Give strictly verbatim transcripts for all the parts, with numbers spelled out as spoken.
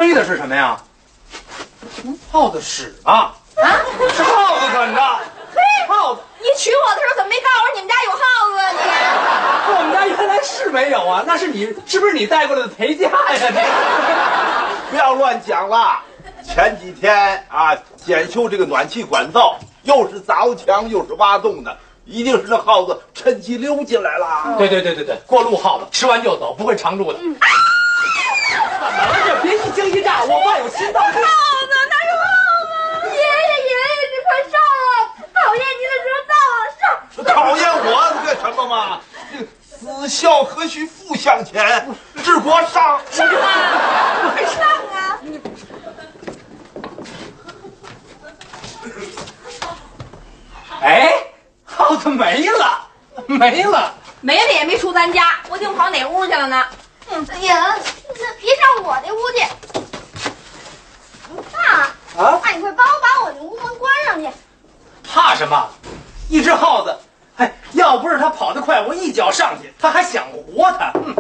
黑的是什么呀？耗子屎啊！啊，是耗子啃的。 嘿， 耗子， 你娶我的时候怎么没告诉我你们家有耗子啊你？ 我们家原来是没有啊，那是你，是不是你带过来的陪嫁呀？这不要乱讲了。前几天啊，检修这个暖气管道，又是凿墙又是挖洞的，一定是那耗子趁机溜进来了。 对对对对对，过路耗子，吃完就走，不会常住的。嗯、怎么了？这别一惊一乍，我爸有心脏病。 耗子，那是耗子！爷爷爷爷，你快上啊！讨厌你的时候到了，上！ 讨厌我干什么嘛？子孝何须父向前，治国上上啊！快上啊！ 哎，耗子没了，没了， 没了也没出咱家，我听跑哪屋去了呢？嗯，哎呀，别上我的屋去！爸， 啊， 爸，你快帮我把我的屋门关上去。 怕什么？一只耗子，哎，要不是它跑得快，我一脚上去，它还想活它。嗯。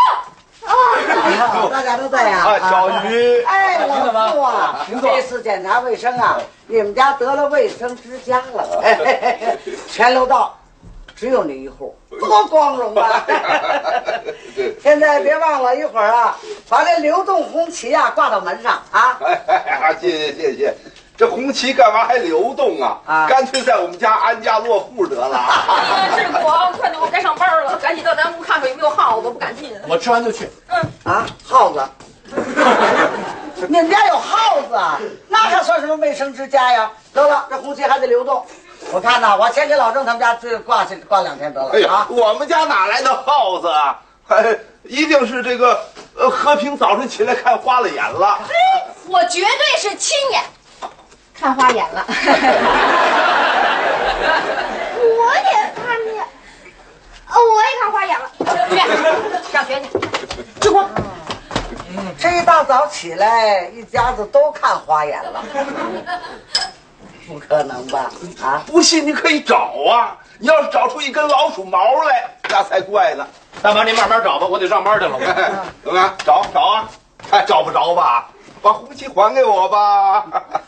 啊，大家都在呀。 啊，小鱼。 哎，老傅啊，这次检查卫生啊，你们家得了卫生之家了。嘿嘿嘿，全楼道只有你一户，多光荣啊！现在别忘了，一会儿啊，把这流动红旗啊挂到门上啊。 哎，谢谢谢谢。这红旗干嘛还流动啊？啊，干脆在我们家安家落户得了。 哎呀，是我，快点，我该上班了，赶紧到咱屋看看有没有耗子，不敢进。 我吃完就去。 嗯啊，耗子，你们家有耗子啊？那还算什么卫生之家呀？得了，这红旗还得流动。我看呐，我先给老郑他们家去挂去挂两天得了。 哎呀， 啊， 我们家哪来的耗子啊？哎，一定是这个呃和平早晨起来看花了眼了。 我绝对是亲眼看花眼了。我也看见，哦，我也看花眼了。去上学去，吃光。 这一大早起来，一家子都看花眼了。不可能吧？啊！ 不信你可以找啊！你要是找出一根老鼠毛来，那才怪呢。 大妈，您慢慢找吧，我得上班去了。 怎么样？找找啊？还找不着吧？把红旗还给我吧！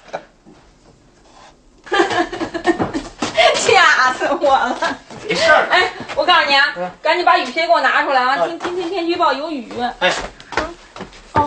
吓死我了！ 没事儿。 哎，我告诉你啊，赶紧把雨鞋给我拿出来啊！今今天天气预报有雨。 哎。 哦。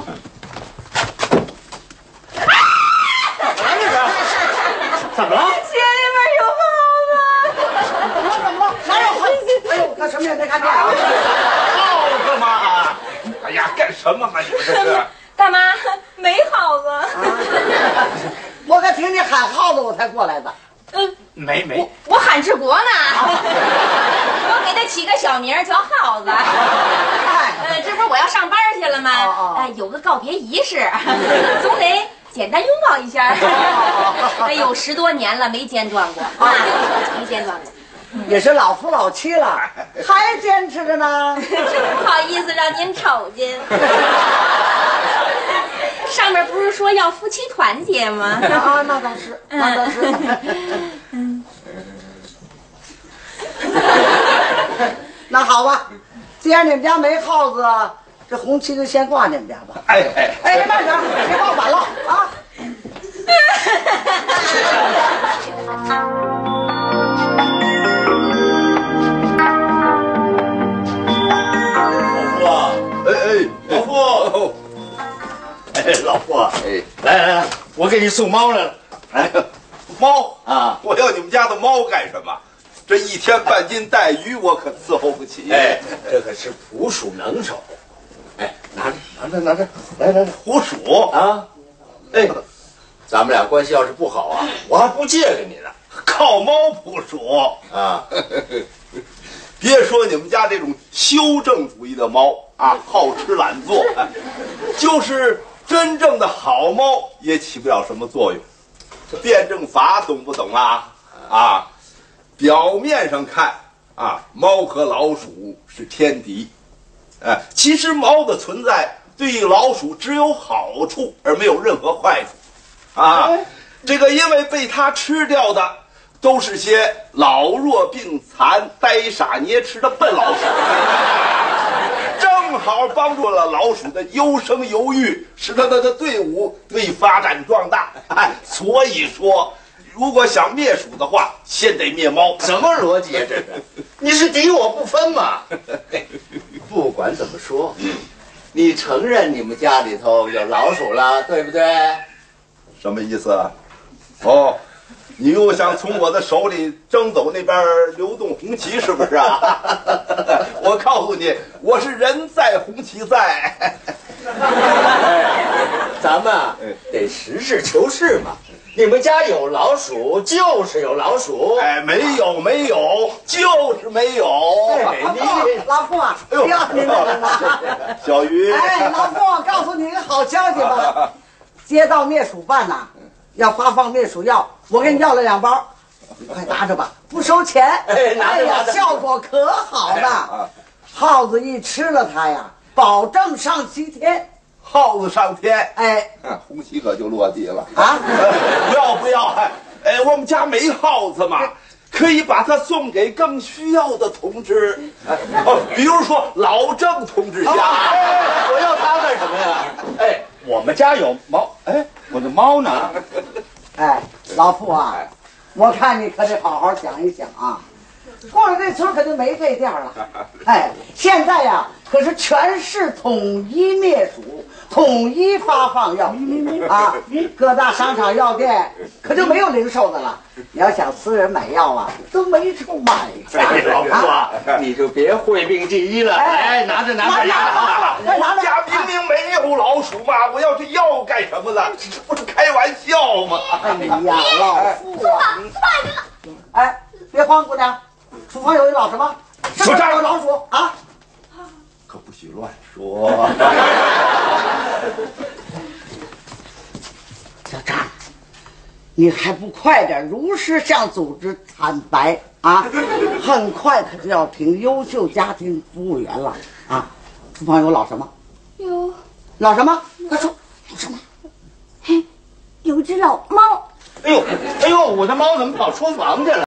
怎么了？ 鞋里面有耗子！ 怎么了？怎么了？哪有耗子？哎呦，我看什么也没看见啊！ 耗子嘛！哎呀，干什么嘛？你们这是？ 大妈，没耗子。啊、 我可听你喊耗子，我才过来的。 嗯， 没没我，我喊治国呢。我给他起个小名叫耗子。呃，这不是我要上班去了吗？哦哦呃，有个告别仪式，总得简单拥抱一下。哎呦，十多年了没间断过，啊，没间断过。 也是老夫老妻了，还坚持着呢。 真不好意思让您瞅见。上面不是说要夫妻团结吗？ 啊，那倒是，那倒是。嗯。那好吧，既然你们家没耗子，这红旗就先挂你们家吧。 哎哎哎，慢点，别把我反了啊！ 老傅，哎，老傅，哎， 来来来，我给你送猫来了。 哎，猫啊！ 我要你们家的猫干什么？这一天半斤带鱼，我可伺候不起。 哎，这可是捕鼠能手。哎，拿着， 拿着，拿着，来来来，捕鼠啊！哎，咱们俩关系要是不好啊，我还不借给你呢。 靠猫捕鼠啊！ 别说你们家这种修正主义的猫啊，好吃懒做，哎，就是真正的好猫也起不了什么作用。这辩证法懂不懂啊？啊，表面上看啊，猫和老鼠是天敌，哎，其实猫的存在对于老鼠只有好处而没有任何坏处，啊，这个因为被它吃掉的都是些老弱病残、呆傻捏痴的笨老鼠，正好帮助了老鼠的优生优育，使得它的队伍得以发展壮大。哎，所以说，如果想灭鼠的话，先得灭猫。 什么逻辑啊？这是，你是敌我不分嘛？不管怎么说，你承认你们家里头有老鼠了，对不对？ 什么意思啊？哦，你又想从我的手里争走那边流动红旗是不是啊？我告诉你，我是人在红旗在。 咱们啊得实事求是嘛。你们家有老鼠就是有老鼠， 哎，没有没有，就是没有。 哎，你老傅啊， 哎呦要您了。 小鱼， 哎，老傅，告诉你一个好消息吧，街道灭鼠办呐，要发放灭鼠药，我给你要了两包，你快拿着吧，不收钱。 哎拿着呀拿着效果可好了，耗子一吃了它呀，保证上西天。 耗子上天， 哎， 红旗可就落地了啊！ 要不要？哎，我们家没耗子嘛，可以把它送给更需要的同志。哦，比如说老郑同志家。 哎，我要它干什么呀？哎，我们家有猫，哎，我的猫呢？ 哎，老傅啊，我看你可得好好想一想啊。过了这村可就没这店了。哎，现在呀，可是全市统一灭鼠，统一发放药啊！各大商场药店可就没有零售的了。你要想私人买药啊，都没处买去。 哎，老傅啊，你就别讳病忌医了。哎，拿着拿着拿着， 快拿着！ 家明明没有老鼠嘛，我要这药干什么呢？这不是开玩笑吗？ 哎呀，老傅啊！哎，别慌，姑娘，厨房有一老什么？是不是有老鼠啊？ 可不许乱说。 小张，你还不快点如实向组织坦白啊！很快可就要评优秀家庭服务员了啊！厨房有老什么？ 有老什么？快说，老什么？ 有只老猫。 哎呦，哎呦，我的猫怎么跑厨房去了？